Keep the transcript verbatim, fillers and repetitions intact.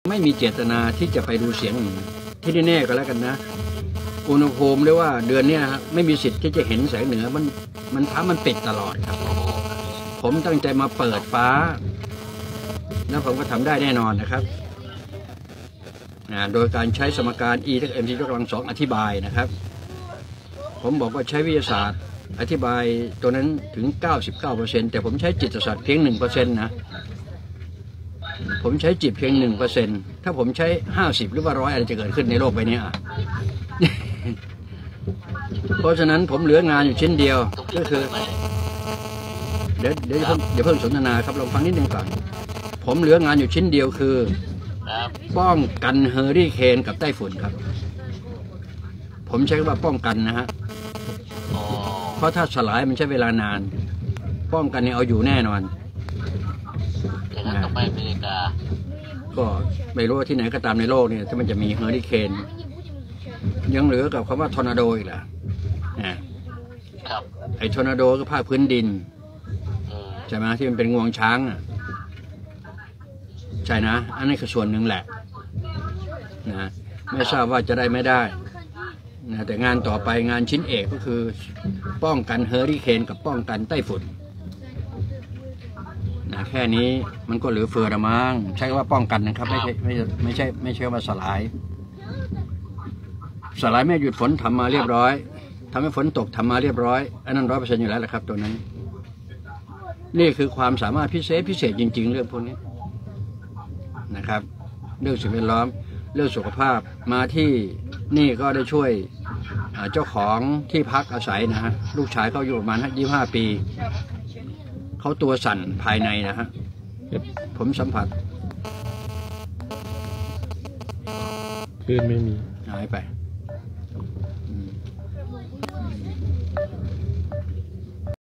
ไม่มีเจตนาที่จะไปดูเสียงที่แน่ๆก็แล้วกันนะอุณหภูมิเรียกว่าเดือนนี้ครับไม่มีสิทธิ์ที่จะเห็นแสงเหนือมันมันฟ้ามันปิดตลอดครับผมตั้งใจมาเปิดฟ้าแล้วผมก็ทำได้แน่นอนนะครับโดยการใช้สมการ e เท่ากับ mc ยกกำลังสองอธิบายนะครับผมบอกว่าใช้วิทยาศาสตร์อธิบายตัวนั้นถึง เก้าสิบเก้าเปอร์เซ็นต์ แต่ผมใช้จิตศาสตร์เพียง หนึ่งเปอร์เซ็นต์ นะผมใช้จิตเพียง หนึ่งเปอร์เซ็นต์ ถ้าผมใช้ห้าสิบหรือว่าร้อยอะไรจะเกิดขึ้นในโลกใบนี้อ่ะ เพราะฉะนั้นผมเหลืองานอยู่ชิ้นเดียวก็คือเดี๋ยวเดี๋ยวเพิ่งเดี๋ยวเพิ่งสนทนาครับลองฟังนิดนึงก่อนผมเหลืองานอยู่ชิ้นเดียวคือป้องกันเฮอริเคนกับไต้ฝุ่นครับผมใช้คำว่าป้องกันนะฮะเพราะถ้าสลายมันใช้เวลานานป้องกันเนี่ยเอาอยู่แน่นอนต้องไปอเมริกาก็ไม่รู้ว่าที่ไหนก็ตามในโลกเนี่ยถ้ามันจะมีเฮอริเคนยังเหลือกับคำว่าทอร์นาโดอีกแหละไอ้ทอร์นาโดก็ภาคพื้นดินใช่ไหมที่มันเป็นงวงช้างอ่ะใช่นะอันนี้คือส่วนหนึ่งแหละนะไม่ทราบว่าจะได้ไม่ได้นะแต่งานต่อไปงานชิ้นเอกก็คือป้องกันเฮอริเคนกับป้องกันไต้ฝุ่นนะแค่นี้มันก็เหลือเฟือละมั้งใช้ว่าป้องกันนะครับไม่ใช่ไม่ไม่ใช่ไม่ใช่ว่าสลายสลายไม่หยุดฝนทำมาเรียบร้อยทำให้ฝนตกทำมาเรียบร้อยอันนั้นร้อยเปอร์เซ็นต์อยู่แล้วแหละครับตัวนั้นนี่คือความสามารถพิเศษพิเศษจริงๆเรื่องพวกนี้นะครับเรื่องสิ่งแวดล้อมเรื่องสุขภาพมาที่นี่ก็ได้ช่วยเจ้าของที่พักอาศัยนะฮะลูกชายเขาอยู่ประมาณยี่สิบห้าปีเขาตัวสั่นภายในนะฮะผมสัมผัสคลื่นไม่มีหายไป